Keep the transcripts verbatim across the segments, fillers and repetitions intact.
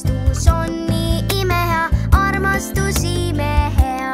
armastus on nii imehea, armastus imehea.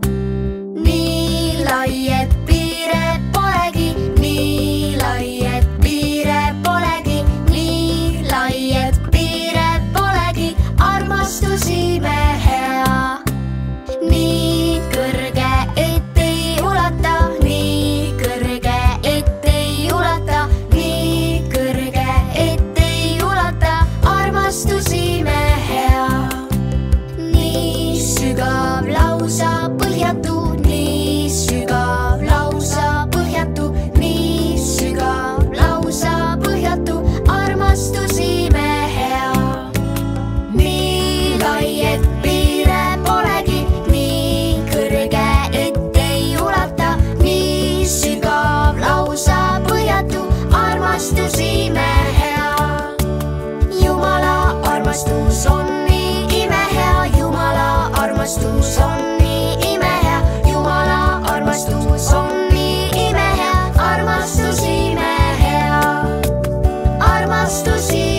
nii lai, et piire polegi, nii lai, et piire polegi, nii lai, et piire polegi, armastus imehea. nii kõrge, et ei ulata, nii kõrge, et ei ulata, nii kõrge, et ei ulata, armastus imehea. nii sügav, lausa põhjatu, nii sügav, lausa põhjatu, nii sügav, lausa põhjatu, armastus imehea. nii lai, et piire polegi, nii kõrge, et ei ulata, nii sügav, lausa põhjatu, armastus imehea. Jumala armastus on nii imehea, Jumala armastus on nii imehea, Jumala armastus on nii imehea, armastus imehea, armastus imehea.